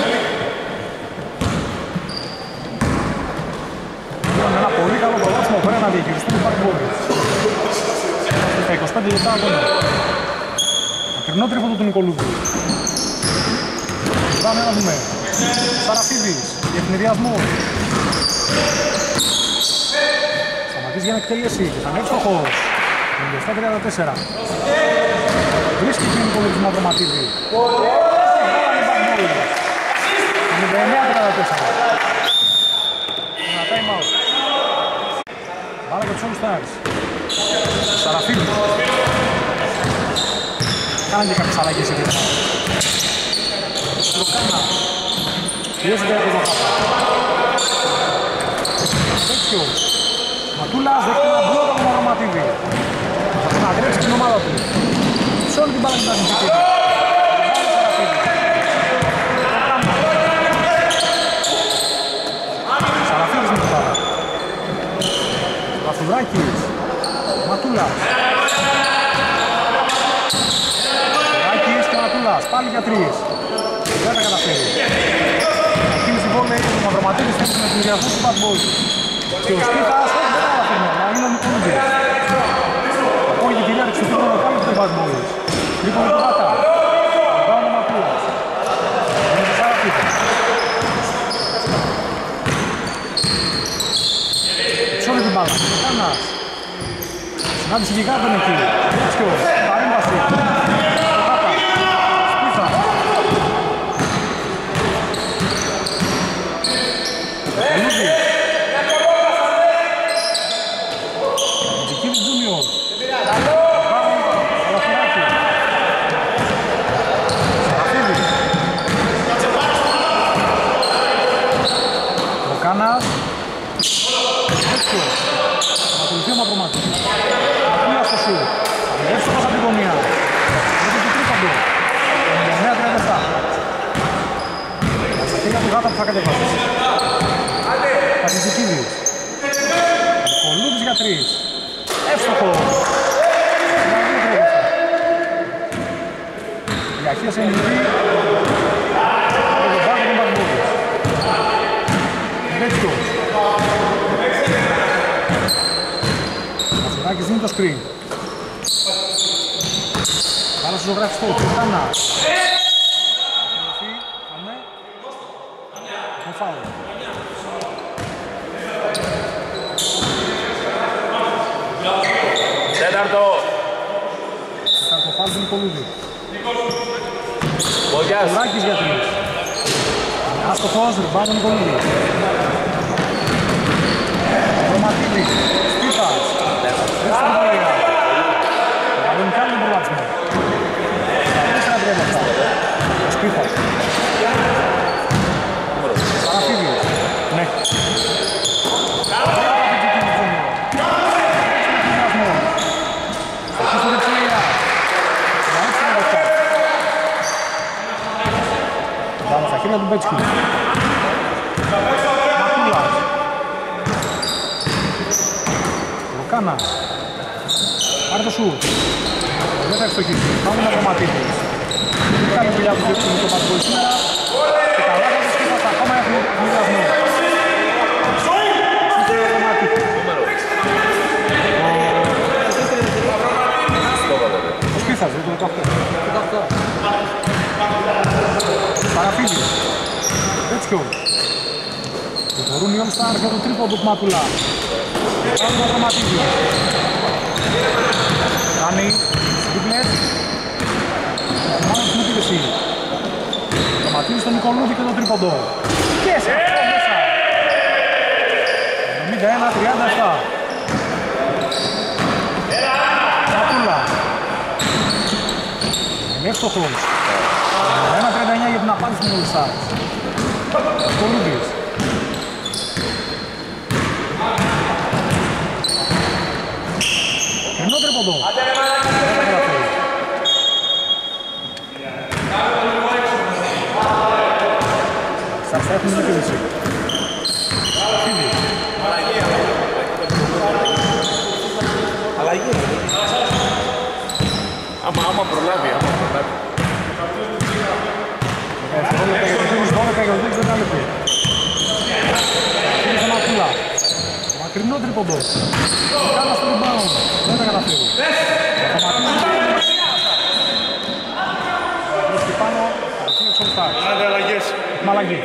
Είναι ένα πολύ καλό προβάδισμα που πρέπει να διαχειριστούν οι παρκμπόροι. Στα είκοσι πέντε λεπτά ακόμα. Μακρινό τρίποντο του Νικολούδη. Πάμε να δούμε. Σαραφίδης. Διευνηδιασμός. Σταματήσει για να εκτελέσει. Θα είναι έξοχος. πενήντα επτά τριάντα τέσσερα. Βρίσκει και ο Νικολούδης Μαυροματίδη. πενήντα εννέα τριάντα τέσσερα. Ένα time out. Βάλε και τους όλους Stars. Σαραφίδης. Κάναν και κάποιες αλλαγές εκεί. Τροκάνα. Πιέζεται από το χάπα. Τέτοιος. Ματούλας δέχεται ένα μπλοκ από τον Μαυροματίδη. Θα συναντρέψει την ομάδα του. Σε όλη την μπάλα την ταχυντική. Σαραφίδης με την μπάλα. Βαφουδάκης. Ματούλας. Ματούλας και Ματούλας. Πάλι για τρεις. Δεν τα καταφέρει. Κίνηση βόλεϊ. Ο Μαυροματίδης θέλει με πληριασμούς του Bad Boys. Και ο Στίχας δεν τα καταφέρει. Να είναι ο Νικολούδης. Απόγει και κυρίαρξη του τρίτου πάλι του Bad Boys. Λοιπόν το Βάτα. Μπράβο Ματούλας. Είναι το Σαραφίδης. Σε όλη την μπάλα. Κάνας. Συνάντηση γιγάντων εκεί. Ρίσκιος. Παρέμβαση. Βάτα. Σπίθα. Νικολούδης. Τζικίδης Τζούνιος. Λουκάνας. Έτσι. Ακολουθεί ο Μαυρομάτης. Ακούει στο σουτ. Έτσι όπως από την γωνία. Έτσι το τρίποντο. ενενήντα εννέα τριάντα επτά. Στα χέρια του Γάτα που θα κατεβάσει. Πατησικίδης. Νικολούδης για τρεις. Εύστοχο. Διαχείρισε η Νιβή. Και τον Βάκο τον Παγμούδης. Βέτσιο. Μασουράκης δίνει το screen. Καλά στο ζωγραφιστό. Κουρτάνα. Με φάουλ. Τέταρτο. Τέταρτο φάουλ του Νικολούδη. Μπογιάς. Κουράκης για τρεις. Άστοχος, ριμπάουντ του Νικολούδη. Ρωματίδης. Σπίθας. Ρίξτε την πορεία. Καλούν κι άλλο τον προβάτσιμο. Στα τέσσερα τριάντα επτά. Σπίθας. Παραφίδης. Ναι. Εκεί στο δεξιά. Πάμε στα χέρια του Μπέτσκι. Μακούλας. Λουκάνα. Πάρε το σουτ. Δεν θα ευστοχίσει. Πάμε να Ρωματίδης. Δεν κάνει δουλειά του με το Πατμπόη σήμερα. Και τα λάθη του σκύφαστα ακόμα έχουν μοιρασμό. Ο Σπίθας, δεν το δεκαοκτώ. Παραφίλης. Τέτοιο. Προχωρούν οι All-Stars για το τρίποντο του Μάτουλα. Κάνουν το Ρωματίδη. Κάνει στριπλές. Μάλλον στην επίδεση. Ρωματίδη στον Νικολούδη και το τρίποντο. Και σε αυτό μέσα. ενενήντα ένα τριάντα επτά. Μάτουλα. Είναι εύστοχος. ένα τριάντα εννέα για την απάντηση των All-Stars. Νικολούδης. Ενώ τρίποντο. Σας έχουν την επίδεση. Αλλαγή. Άμα, άμα προλάβει, άμα προλάβει. δεκαεπτά για το Τίνης, δώδεκα για το Τίνης, δεν λεπτό. Τίνης ο Μακούλα. Μακρινό τρίποντο. Κάνα στο rebound. Δεν τα καταφέρει. Βρίσκει πάνω. Αρχίζει ο All-Stars. Άντε αλλαγές. Μαλαγή.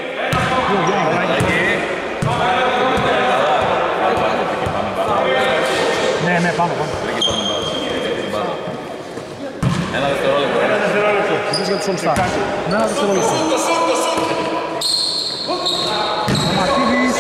Ναι, ναι, πάνω, πάνω. Ένα δευτερόλεπτο. Ένα δευτερόλεπτο. Ζητήσεις για τους All-Stars. Ναι, ένα δευτερόλεπτο. Ο Ματίδης.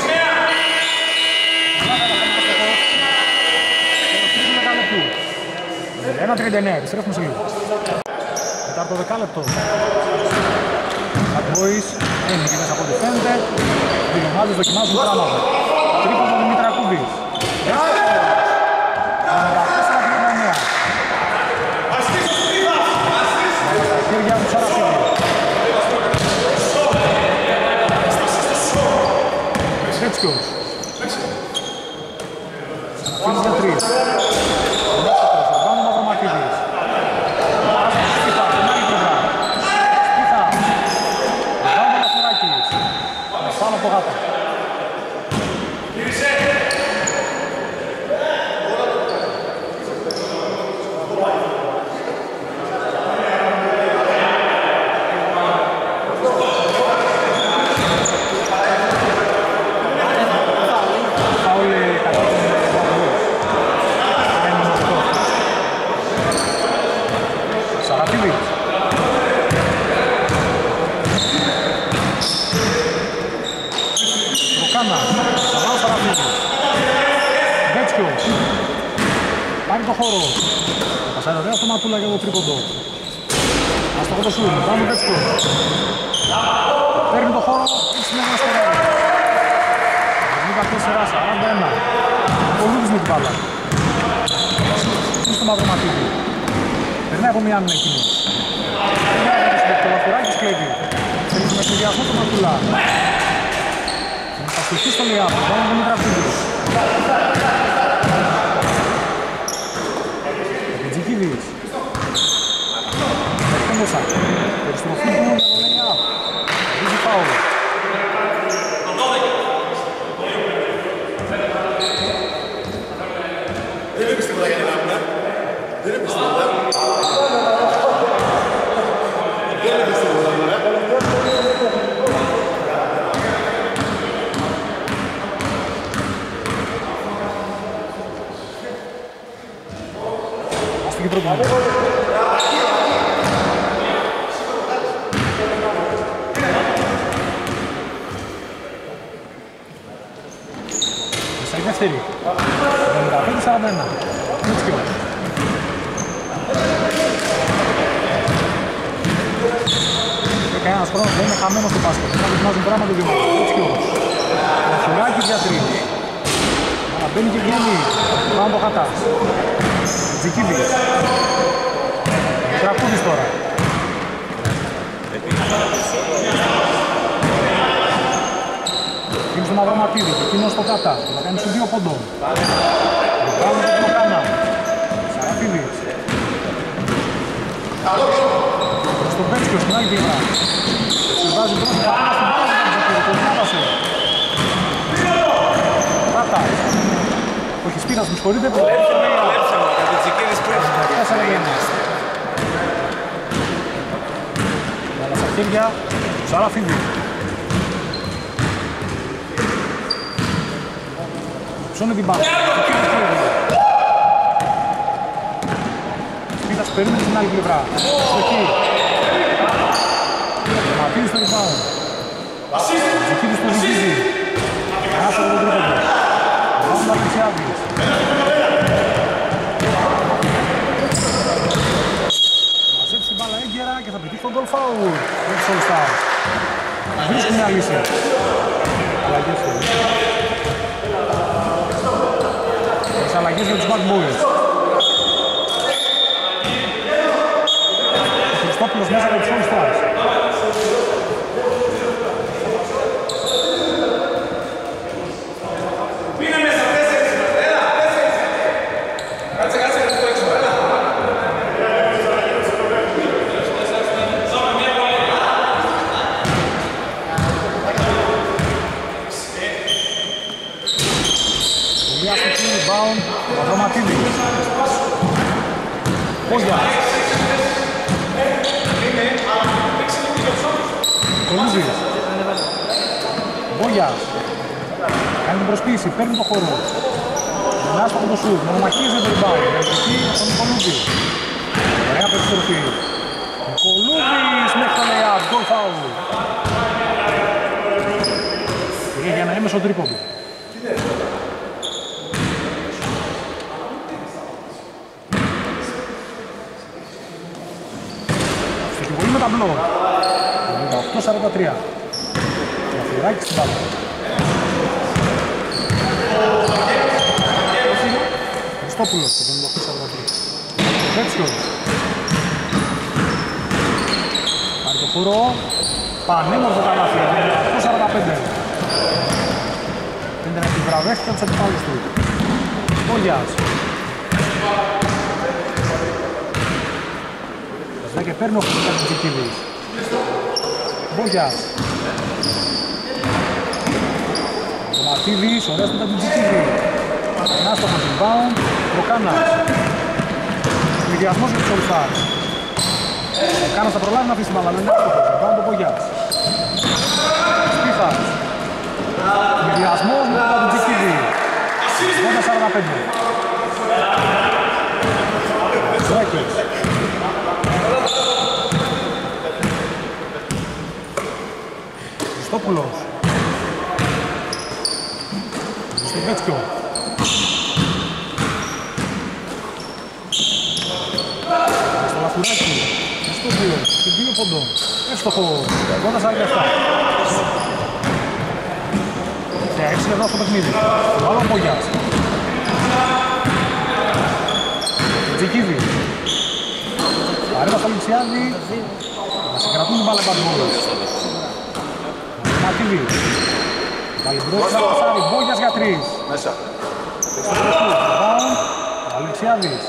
ένα τριάντα εννέα, επιστρέφουμε σε λίγο. Τετάρτο δεκάλεπτο. Πατμπόης, είναι και μέσα από ό,τι φαίνεται. Δύο ομάδες δοκιμάζουν πράγματα. Τρίποντο Δημητρακούδης. ενενήντα τέσσερα τριάντα εννέα. Στα χέρια του Σαραφίδη. Σέτσκος. Σαραφίδης για τρεις. Πάρει το χώρο. Πασάρει ωραία στο Ματούλα για το τρίποντο. Αστοχό το σουτ. Πάμε Βέτσκο. Παίρνει το χώρο. Συνέχεια στο ρεύμα. σειρά σαράντα ένα. Ο Λούδης με την μπάλα. Είναι στο Μαυροματίδη. Περνάει από μία άμυνα εκείνος. Το Λαφουράκης κλέβει. Θέλει με συνδυασμό τον Μαρτουλά. Θα στοιχεί στο Λιάπ. Πάμε τον Μητραπίδης. Τζικίδης. Έρχεται μέσα. Περιστροφή του με το Λιάπ. Βίζει φάουλ. Δεν έπαιξε τίποτα για την άμυνα. Δεν έπαιξε τίποτα. Δεν έπαιξε τίποτα. Άστηκε προπονητή. Μέσα η δεύτερη. εβδομήντα πέντε σαράντα ένα. Μίτσκιο. Και κανένας χρόνος δεν είναι χαμένος στο μπάσκετ. Να δοκιμάζουν πράγματα δύο μάτια. Μίτσκιο. Ο Φουράκης για τρεις. Αλλά μπαίνει και βγαίνει. Πάνω το Χατάς. Τζικίδης. Τρακούδης τώρα. Είναι στο Μαυροματίδη και εκείνος στο Κάτα. Θα κάνει σου δύο πόντων. Πάμε και το Κάνα. Σαραφίδης. Στο Πέτσκιο στην άλλη πλευρά. Συμβάζει μπρος και Κάνα στην μπάλα του Τζακίδη. Το διάβασε. Κάτα. Όχι σπίρας, μου συγχωρείτε. Τέσσερα για ένα. Αλλά στα χέρια του Σαραφίδη. Ψώνει την μπάλα. Σπίτας περίμενε στην άλλη πλευρά. Στοχή. Ματίδης στο rebound. Ζητίδης στο Ζητίδη. Άσα από τον τρίποντο. Βάζουν Μαρκησιάδης. Μαζέψει την μπάλα έγκαιρα και θα πετύχει τον goal foul. Έτσι all stars. Βρίσκει μια λύση. Αλλαγές του. Τις αλλαγές για τους Bad Boys. Ο Χριστόπουλος μέσα για τους All Stars. Πήγε μέσα, τέσσερις, έλα, τέσσερις. Κάτσε, κάτσε, κάτσε το έξω, έλα. Πολύ αστική, rebound, Μαυροματίδη. Πόγια. Κολούβης. Μπόγιας. Κάνει την προσποίηση, παίρνει το χώρο. Γεννάς από το σουτ, μονομαχίζει το rebound. Εκεί τον Νικολούβη. Ωραία περιστροφή. Νικολούβης μέχρι το lay-up, goal foul. Πήγε για ένα έμεσο τρίποντο. Στοιχειβολή με ταμπλό. εβδομήντα οκτώ σαράντα τρία. Λαφυράκης στην μπάλα. Χριστόπουλος το εβδομήντα οκτώ σαράντα τρία. Βέτσιος. Πάρει το χώρο. Πανέμορφο καλάθι. εβδομήντα οκτώ σαράντα πέντε. Φαίνεται να επιβραβεύτηκε τους αντιπάλους του. Πόγιας. Δες και παίρνει ο Χριστόπουλος. Μπόγιας. Ο Μαρτίδης, ωραίος μετά την Τζικίδη. Άστοχος rebound, Προκάνας. Μηδιασμός για τους All Stars. Ο Κάνας θα προλάβει να αφήσει μπάλα, αλλά είναι άστοχος. Rebound ο Μπόγιας. Σπίθας. Μηδιασμός μετά την Τζικίδη. ογδόντα σαράντα πέντε. Σρέκες. Χριστόπουλος. Στο Βέτσκιο. Στο Λαφουράκι. Χριστόπουλος. Και δύο ποντών. Εύστοχο. ογδόντα σαράντα επτά. Και έξι εδώ στο παιχνίδι. Άλλο Μπόγιας. Τζικίδη. Παρέμβα στο Λιξιάδη. Να συγκρατούν την μπάλα πάνω μόνο. Ματίδη. Πάλι μπρος, να πασάρει. Μπόγιας για τρεις. Μέσα. Αλεξιάδης.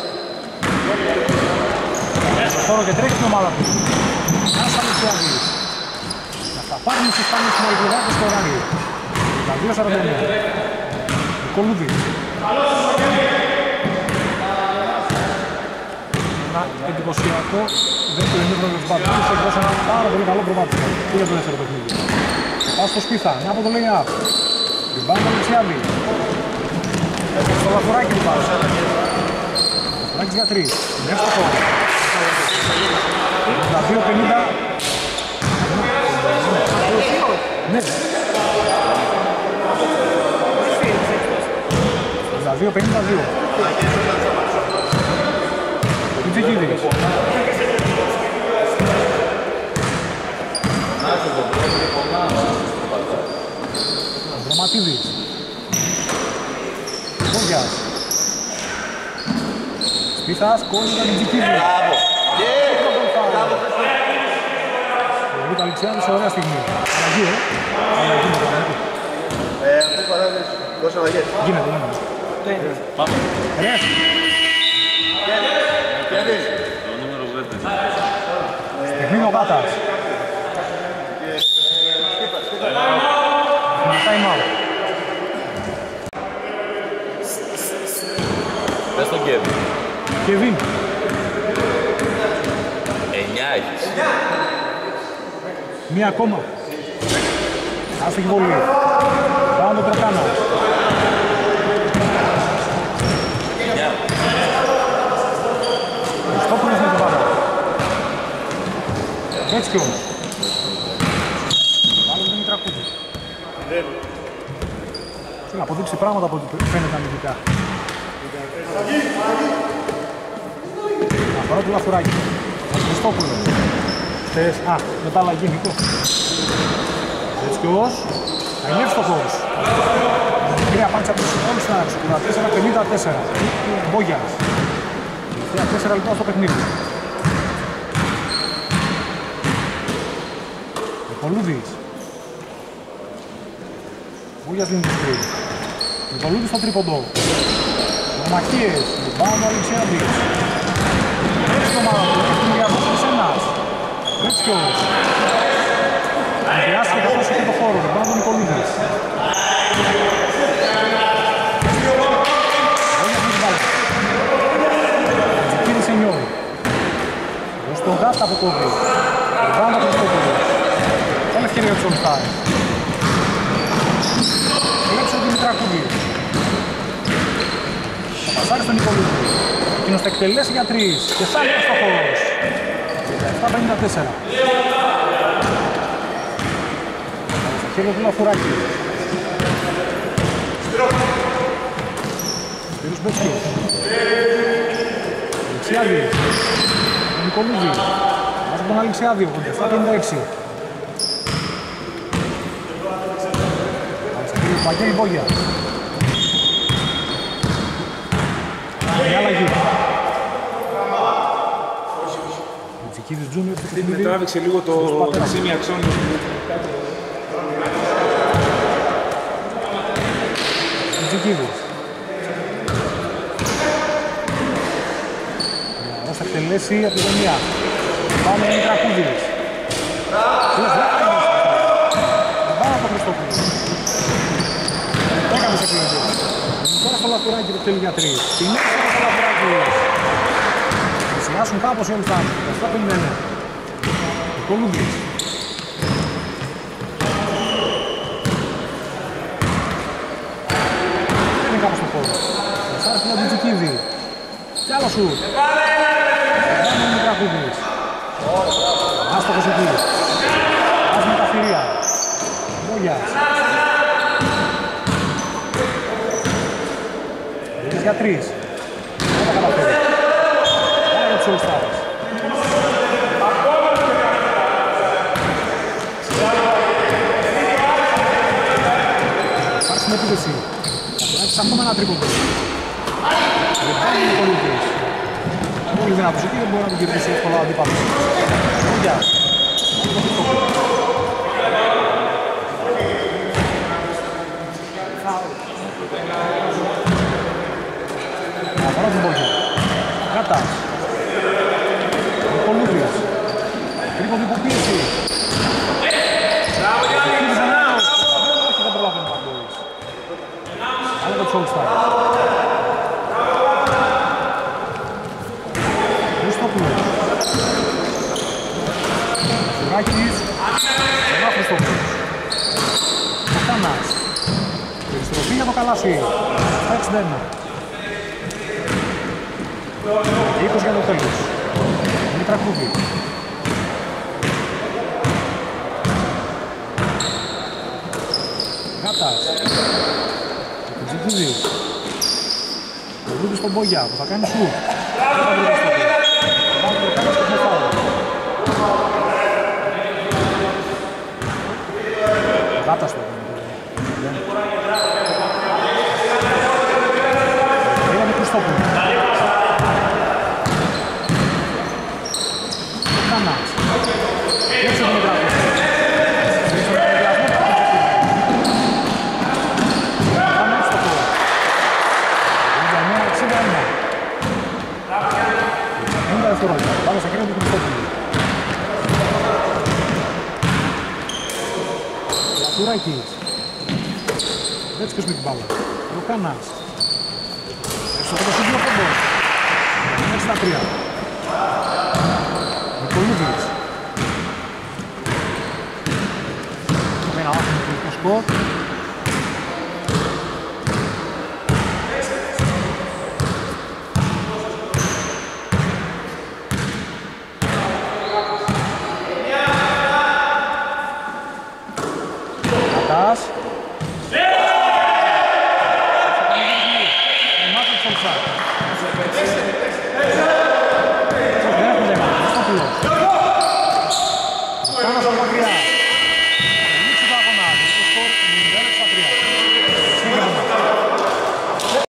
Στο χώρο και τρέχει την ομάδα του. Ένας Αλεξιάδης. Να τα πάρουν στους Ισπανούς Μολυβιδάτες στο ωράριο. Τα δύο σαράντα εννέα. Νικολούδη. Ένα εντυπωσιακό δεύτερο ημίχρονο της Μπατρούς. Έχει ένα πάρα πολύ καλό προβάδισμα. Και για το δεύτερο παιχνίδι. Πάω στο Σπίθα. Να από το lay-up. Ριμπάουντ Αλεξιάδη. Στο λαθουράκι του πάω. Λαθουράκης για τρεις. Είναι εύστοχο. ογδόντα δύο πενήντα. Ναι. ογδόντα δύο πενήντα δύο. Κουτσικίδης. Δροματίδης. Μπόγιας. Σπίθας, κόλλη για την Τζικίδη. Μπράβο. Ο Λούκα Αλεξιάδης, ωραία στιγμή. Αλλαγή, ε. Αλλαγή με το αλλαγή. Ε, αυτή παράδειγμα, δώσε αλλαγές. Γίνεται, γίνεται. Πάμε. Ρεφ. Κέβιν. Παιχνίδι ο Γάτας. Με time out. Πες τον Κέβιν. Κεβίν. Εννιά έχεις. Μία ακόμα. Άστοχη βολή. Πάνω το Τρακάνα. Εννιά. Χριστόπουλος με την μπάλα. Βέτσκιο. Πάλι με τον Μητρακούδη. Θέλω να αποδείξει πράγματα από ό,τι φαίνεται αμυντικά. Αφορά του Λαφουράκη. Χριστόπουλος. Θες, α, μετά αλλαγή Νίκο. Βέτσκιος. Θα είναι εύστοχος. Κυρία Πάντσα από τους όλους στην Άρης. τέσσερα πενήντα τέσσερα. Μπόγιας. Τελευταία τέσσερα λεπτά στο παιχνίδι. Νικολούδης. Μπόγιας δίνει τη στρή. Νικολούδης στο τρίποντο. Μαχίες. Λιμπάουν ο Αλεξιάδης. Έτσι το ομάδα του. Έχει την διαβάσεις ένας. Βέτσκιος. Μοιράστηκε καθώς είχε το χώρο. Λιμπάουν ο Νικολούδης. Τζικίδης Σενιόρ. Ως τον Γάτα από κόβει. Λιμπάουν ο Χριστόπουλος. Καλή ευκαιρία του Όλσταρ. Έλεψε ο Δημητρακούδη. Θα πασάρει στον Νικολούδη. Εκείνος θα εκτελέσει για τρεις. Και σαν είναι στο χώρος. επτά πενήντα τέσσερα. Στα χέρια του Λαφουράκη. Σπύρος Μπέτσκιος. Αλεξιάδη. Ο Νικολούδη. Βάζει τον Αλεξιάδη. ογδόντα επτά πενήντα έξι. Παγγέλη Μπόγια. Μια αλλαγή. Ο Τζικίδης Τζούνιορ στο παιχνίδι. Τράβηξε λίγο το σημείο αξώνιο. Ο Τζικίδης. Ως θα εκτελέσει από τη γωνία. Πάμε με Τρακούδης. Πάμε από τον Χριστόπουλο. Έκαμε σε κλειδί. Τώρα στο Λαφουράκι το θέλει για τρεις. Την έξω στο Λαφουράκι. Πλησιάσουν κάπως οι Όλσταρ. επτά πενήντα εννέα. Νικολούδης. Είναι κάπως στο χώρο. Σάρφι από την Τζικίδη. Κι άλλο σου. Πάμε με Τρακούδης. Άστοχος εκεί. Ας με τα θηρία. Μπόγιας. Για τρεις. Δεν τα καταφέρει. Άρα τους Όλσταρς. Υπάρχει στην επίθεση. Κατουράκης ακόμα ένα τρίποντο. Λεπτά είναι πολύ δύσκολος. Πολύ δυνατός εκεί, δεν μπορεί να τον κερδίσει εύκολα ο αντίπαλος. Λόγια. Αφορά την Μπόγια. Κάτας. Νικολούδης. Τρίποντο υποπίεση. Όχι, δεν προλαβαίνει ο Παντόρης. Αλλά το Τσόλστα. Χριστόπουλος. Σουράκης. Ένα Χριστόπουλος. Κατάνας. Περιστροφή για το Καλάσι. Στα εξήντα ένα. είκοσι για το τέλος. Μητρακούδη. Γάτας. Ο Τζικούδης. Ο Λούδης στον Μπόγια που θα κάνει σου. Δεν θα βρει το στόχο. Πάμε το κάνει στο χεφάο. Γάτας το έκανε. Είδαμε Χριστόπουλο. Ο Κάνας. Έξω τον Μητράκο. Πάμε στα κρίνια του Χριστόπουλου. Λατουράκης. Βέτσκος με την μπάλα. Λουκάνας. Έξω από το σύντιο πόντο. εξήντα τρία. Νικολούδης. Με ένα άθμο του σκορ. Κατάς.